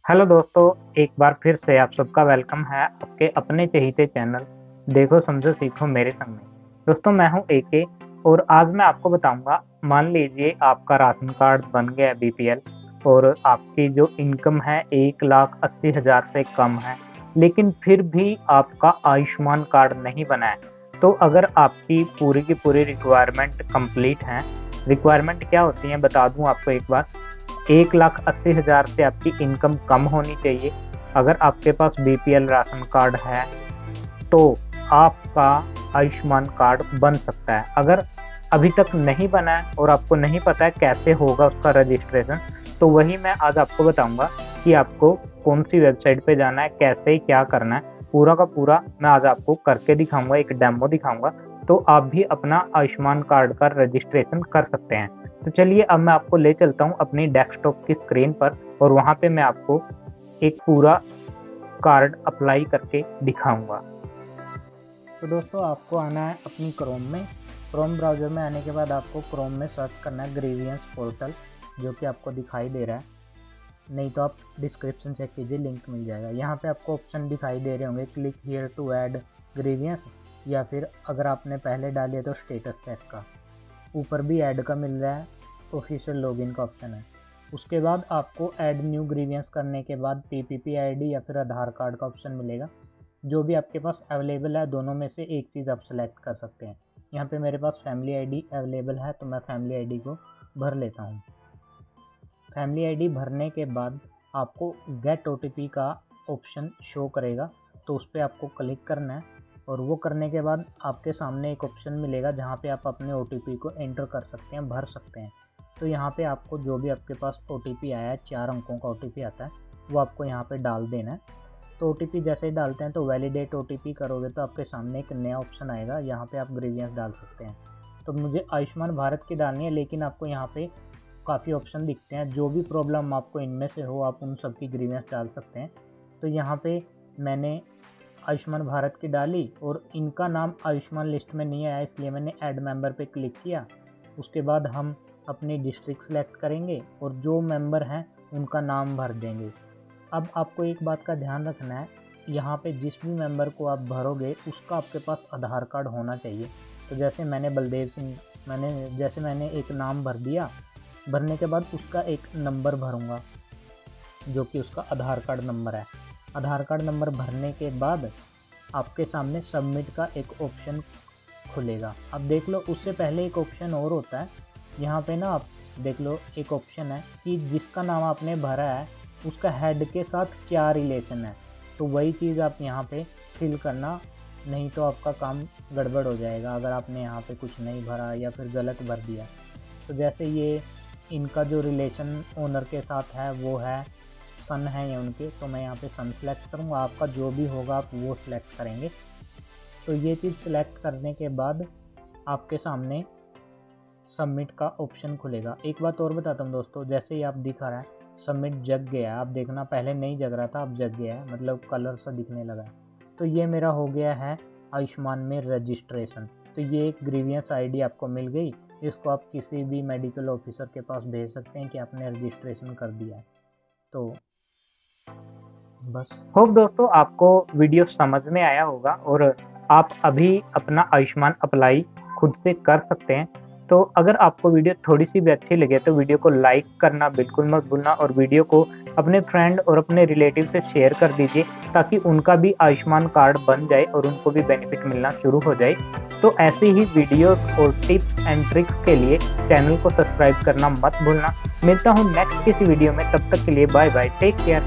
Hello दोस्तों, एक बार फिर से आप सबका वेलकम है आपके अपने चहीते चैनल देखो समझो सीखो मेरे संग में। दोस्तों मैं हूं एके और आज मैं आपको बताऊंगा। मान लीजिए आपका राशन कार्ड बन गया है बीपीएल और आपकी जो इनकम है 1,80,000 से कम है, लेकिन फिर भी आपका आयुष्मान कार्ड नहीं बना है। तो अगर आपकी पूरी की पूरी रिक्वायरमेंट कंप्लीट है, रिक्वायरमेंट क्या होती है बता दूं आपको एक बार। 1,80,000 से आपकी इनकम कम होनी चाहिए। अगर आपके पास बीपीएल राशन कार्ड है तो आपका आयुष्मान कार्ड बन सकता है। अगर अभी तक नहीं बना है और आपको नहीं पता है कैसे होगा उसका रजिस्ट्रेशन, तो वही मैं आज आपको बताऊंगा कि आपको कौन सी वेबसाइट पे जाना है, कैसे क्या करना है। पूरा का पूरा मैं आज आपको करके दिखाऊंगा, एक डेमो दिखाऊंगा, तो आप भी अपना आयुष्मान कार्ड का रजिस्ट्रेशन कर सकते हैं। तो चलिए अब मैं आपको ले चलता हूं अपनी डेस्कटॉप की स्क्रीन पर और वहां पे मैं आपको एक पूरा कार्ड अप्लाई करके दिखाऊंगा। तो दोस्तों आपको आना है अपनी क्रोम ब्राउज़र में। आने के बाद आपको क्रोम में सर्च करना है ग्रीवियंस पोर्टल, जो कि आपको दिखाई दे रहा है। नहीं तो आप डिस्क्रिप्शन चेक कीजिए, लिंक मिल जाएगा। यहाँ पे आपको ऑप्शन दिखाई दे रहे होंगे, click here to add grievance, या फिर अगर आपने पहले डाली है तो स्टेटस चेक का। ऊपर भी ऐड का मिल रहा है, ऑफिशियल लॉगिन का ऑप्शन है। उसके बाद आपको ऐड न्यू ग्रीवियंस करने के बाद पीपीपी आईडी या फिर आधार कार्ड का ऑप्शन मिलेगा। जो भी आपके पास अवेलेबल है दोनों में से एक चीज़ आप सेलेक्ट कर सकते हैं। यहाँ पे मेरे पास फैमिली आईडी अवेलेबल है तो मैं फैमिली आईडी को भर लेता हूँ। फैमिली आईडी भरने के बाद आपको गेट ओटीपी का ऑप्शन शो करेगा, तो उस पर आपको क्लिक करना है। और वो करने के बाद आपके सामने एक ऑप्शन मिलेगा जहाँ पे आप अपने ओटीपी को एंटर कर सकते हैं, भर सकते हैं। तो यहाँ पे आपको जो भी आपके पास ओटीपी आया है, 4 अंकों का ओटीपी आता है, वो आपको यहाँ पे डाल देना है। तो ओटीपी जैसे ही डालते हैं तो वैलिडेट ओटीपी करोगे तो आपके सामने एक नया ऑप्शन आएगा, यहाँ पे आप ग्रीवियंस डाल सकते हैं। तो मुझे आयुष्मान भारत की डालनी है, लेकिन आपको यहाँ पे काफ़ी ऑप्शन दिखते हैं। जो भी प्रॉब्लम आपको इनमें से हो आप उन सब की ग्रीवियंस डाल सकते हैं। तो यहाँ पे मैंने आयुष्मान भारत की डाली और इनका नाम आयुष्मान लिस्ट में नहीं आया, इसलिए मैंने ऐड मेंबर पे क्लिक किया। उसके बाद हम अपनी डिस्ट्रिक्ट सेलेक्ट करेंगे और जो मेंबर हैं उनका नाम भर देंगे। अब आपको एक बात का ध्यान रखना है, यहाँ पे जिस भी मेंबर को आप भरोगे उसका आपके पास आधार कार्ड होना चाहिए। तो जैसे मैंने बलदेव सिंह, मैंने एक नाम भर दिया। भरने के बाद उसका एक नंबर भरूँगा जो कि उसका आधार कार्ड नंबर है। आधार कार्ड नंबर भरने के बाद आपके सामने सबमिट का एक ऑप्शन खुलेगा। अब देख लो, उससे पहले एक ऑप्शन और होता है। यहाँ पे ना आप देख लो, एक ऑप्शन है कि जिसका नाम आपने भरा है उसका हेड के साथ क्या रिलेशन है। तो वही चीज़ आप यहाँ पे फिल करना, नहीं तो आपका काम गड़बड़ हो जाएगा अगर आपने यहाँ पे कुछ नहीं भरा या फिर गलत भर दिया। तो जैसे ये इनका जो रिलेशन ओनर के साथ है वो है सन है या उनके, तो मैं यहाँ पे सन सेलेक्ट करूँगा। आपका जो भी होगा आप वो सिलेक्ट करेंगे। तो ये चीज़ सिलेक्ट करने के बाद आपके सामने सबमिट का ऑप्शन खुलेगा। एक बात और बताता हूँ दोस्तों, जैसे ही आप दिखा रहा है सबमिट जग गया है, आप देखना पहले नहीं जग रहा था, अब जग गया है, मतलब कलर सा दिखने लगा है। तो ये मेरा हो गया है आयुष्मान में रजिस्ट्रेशन। तो ये एक ग्रीवियंस आईडी आपको मिल गई, इसको आप किसी भी मेडिकल ऑफिसर के पास भेज सकते हैं कि आपने रजिस्ट्रेशन कर दिया है। तो बस होप दोस्तों आपको वीडियो समझ में आया होगा और आप अभी अपना आयुष्मान अप्लाई खुद से कर सकते हैं। तो अगर आपको वीडियो थोड़ी सी भी अच्छी लगे तो वीडियो को लाइक करना बिल्कुल मत भूलना और वीडियो को अपने फ्रेंड और अपने रिलेटिव से शेयर कर दीजिए, ताकि उनका भी आयुष्मान कार्ड बन जाए और उनको भी बेनिफिट मिलना शुरू हो जाए। तो ऐसी ही वीडियोस और टिप्स एंड ट्रिक्स के लिए चैनल को सब्सक्राइब करना मत भूलना। मिलता हूँ नेक्स्ट किसी वीडियो में, तब तक के लिए बाय बाय, टेक केयर।